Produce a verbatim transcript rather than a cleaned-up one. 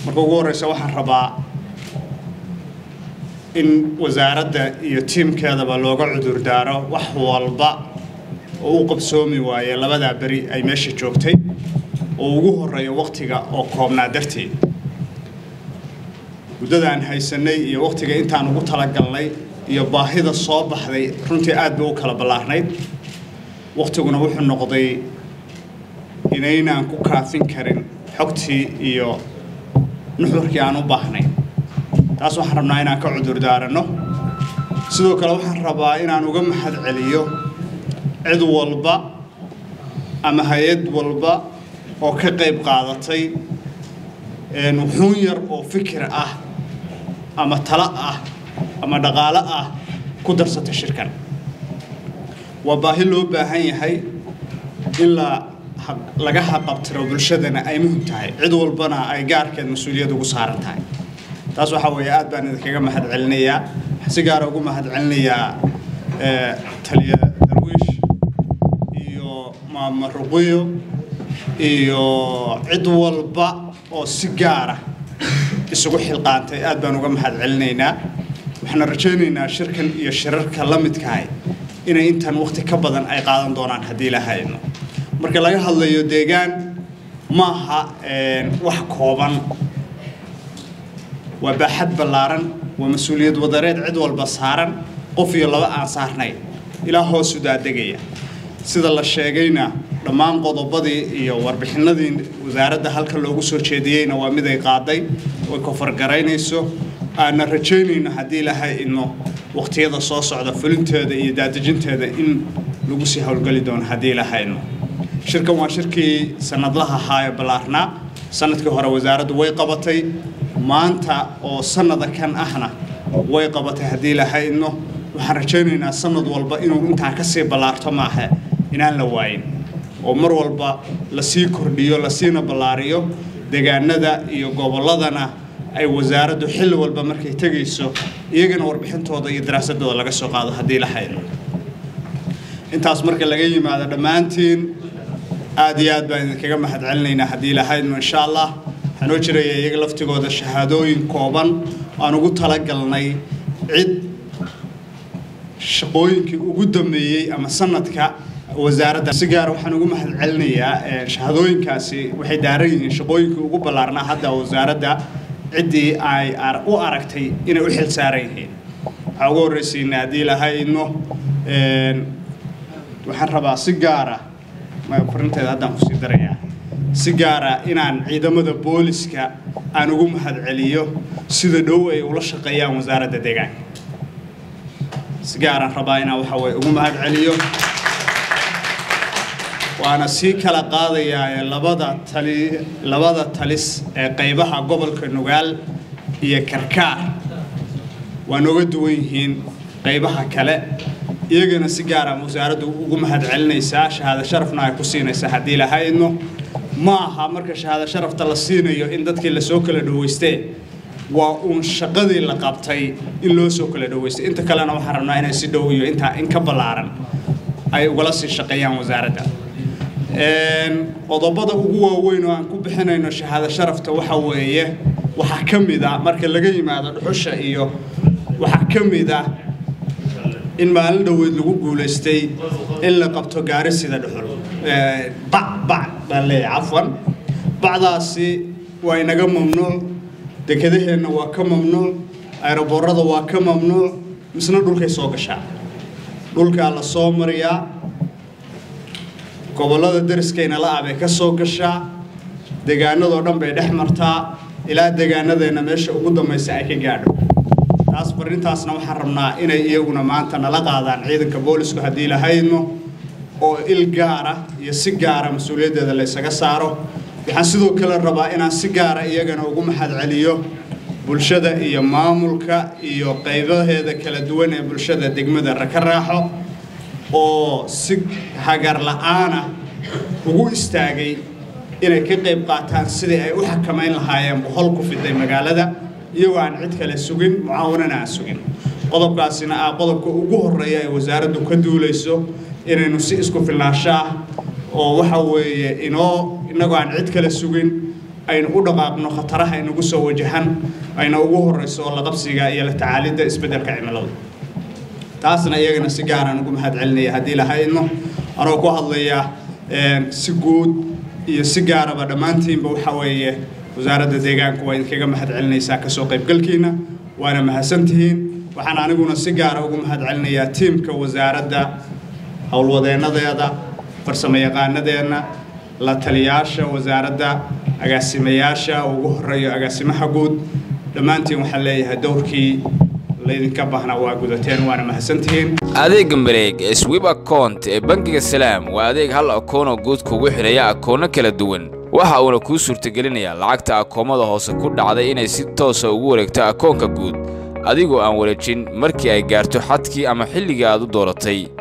marka ugu horeysa waxaan rabaa in wasaaradda iyo tiimkeedaba looga cudur daaro wax walba oo u qabsoomi waaye labada bari ay meesha joogtay oo ugu horeeyo waqtiga oo koobnaa darteed muddadaan haysanay iyo waqtiga intaan ugu talagalnay iyo baahida soo baxday runtii aad bay u kala ballaarnayd waqtiguna wuxuu noqday inaynaan ku kaafin karin xogtii iyo nuxurkii aan u baahnay taas waxaan rabnaa inaan ka cudur daarano sidoo kale waxaan rabaa inaan uga mahad celiyo cid walba ama hay'ad walba oo ka qayb qaadatay ee wuxuun yar oo fikir ah ama tala ah ama dhaqaale ah ku darsatay shirkan waa baahi loo baahan yahay in la laga xaqabtiro bulshadana ay muhiim tahay cid walbana ay gaarkeed mas'uuliyad ugu saaran tahay taas waxa weeye aad baan idinkaga mahad celinayaa si gaar ah ugu mahad celinayaa ee taliya darwiish iyo maama ruqiyo iyo cid walba oo si gaar ah isugu xilqaantay aad baan uga mahad celinaynaa waxaan rajaynaynaa shirkan iyo shirarka la midka ah inay intan waqti ka badan ay qaadan doonaan hadii la hayno marka laga hadlayo deegaan ma aha wax kooban waa baaxad ballaaran waa mas'uuliyad wadareed cid walba saaran qof iyo laba aan saarnay ilaa hoos u daadegaya sida la sheegayna dhammaan qodobadii iyo warbixinadii wasaaradda halka loogu soo jeediyayna waa mid ay qaaday oo ka fargaraynayso aan rajaynayno hadii la hayno waqtiyada soo socda fulinteeda iyo daadejinteeda in lagu sii hawlgali doono hadii la hayno shirkan waa shirkii sanadlaha ahaa balaarna sanadkii hore wasaaraddu way qabatay maanta oo sanada kan ahna way qabatay hadii la hayno waxaan rajaynaynaa sanad walba inuu inta ka sii balaarto maaha inaan la waayin oo mar walba la sii kordhiyo la siina balaariyo deegaanada iyo goboladana ay wasaaraddu xil walba markay tagayso iyagana warbixintooda iyo daraasadooda laga soo qaado hadii la hayno intaas marka laga yimaado dhamaantiin aad iyo aad baan idinkaga mahad celinaynaa hadii la hayno insha Allah waxaan u jiray iyaga laftigooda shahaadooyin kooban aan ugu talagalnay cid shaqooyinkii ugu dambeeyay ama sanadka wasaaradda si gaar waxaan ugu mahad celinayaa shahaadooyinkaasi waxay daaran yihiin shaqooyinkii ugu ballaarnaa hadda wasaaradda cidii ay u aragtay inay u xil saaran yihiin waxa ugu horreysayna hadii la hayno waxaan rabaa si gaar ah ma korinteeda haddaan ku sii darayaa si gaar ah inaan ciidamada booliska aan ugu mahad celiyo sida dhow ay ula shaqeeyaan wasaaradda deegaanka si gaar ah rabaa inaan waxa way ugu mahad celiyo waana si kala qaadayaa labada tali labada talis ee qaybaha gobolka Nugaal iyo Karkaar waan uga duwan yihiin qaybaha kale iyagana si gaar ah wasaaraddu ugu mahad celinaysaa shahaado sharafna ay ku siinaysaa hadii la hayno ma aha marka shahaado sharafta la siinayo in dadkii la soo kala dhaweystay waa uun shaqadii la qabtay in loo soo kala dhaweystay inta kalena waxaan rabnaa inay si dhow iyo inta in ka ballaaran ay ugala sii shaqeeyaan wasaaradda een qodobada ugu waaweyn oo aan ku bixinayno shahaado sharafta waxa weeye waxa kamid ah marka laga yimaado dhuxusha iyo waxa kamid ah in maalin dhaweyd lagu guuleystay in la qabto gaari sida dhuxul ee bac bac bale afwan bacdaasi waa inaga mamnuuc dekedaheena waa ka mamnuuc aeroboorada waa ka mamnuuc misna dhulkay soo gashaa dhulka la soo mariyaa gobolada dariskayna la abay ka soo gashaa deegaanada oo dhan bay dhex martaa ilaa deegaanadeena meesha ugu dambaysa ay ka gaadho taas farintaasna waxaan rabnaa inay iyaguna maanta nala qaadaan ciidanka booliska hadii la hayno oo il gaar ah iyo si gaar ah mas'uuliyadeeda la isaga saaro waxaan sidoo kale rabaa inaan si gaar ah iyagana ugu mahad celiyo bulshada iyo maamulka iyo qaybaheeda kala duwan ee bulshada degmada Rakaraaxo oo si hagar la'aan ah ugu istaagay inay ka qayb qaataan sidii ay u xakameyn lahaayeen boqol ku fiday magaalada iyagoo aan cid kale sugin mucaawanana aan sugin qodobkaasina ah qodobka ugu horeeya ee wasaaraddu ka duulayso inaynu si isku filnaansho ah oo waxa weeye inoo inagoo aan cid kale sugin aynu u dhaqaaqno khataraha inagu soo wajahan ayna ugu horeyso la qabsiga iyo la tacaalida isbeddelka cimilada taasna iyagana si gaar ah ugu mahad celinaya hadii la hayno anoo ku hadlaya si guud iyo si gaar ah dhamaantiinba waxa weeye wasaaradda deegaanka waa idinkaga mahad celinaysaa ka soo qaybgalkiina waana mahadsantihiin waxaan aniguna si gaar ah ugu mahad celinayaa tiimka wasaaradda howlwadeenadeeda farsamayaqaanadeena la taliyaasha wasaaradda agaasimayaasha ugu horeeyo agaasimaha guud dhamaantiin waxaan leeyahay dowrkii laydinka baahna waa gudateen waana mahadsantihiin adeeg mareeg swipe account ee bangiga salaam waa adeeg hal akoon oo guud kugu xiraya akoono kala duwan waxa uu ku suurtagelinayaa lacagta akoomada hoose ku dhacday inay si toos ah ugu wareegto akoonka guud adigoo aan wareejin markii ay gaarto xadkii ama xilliga aad u dooratay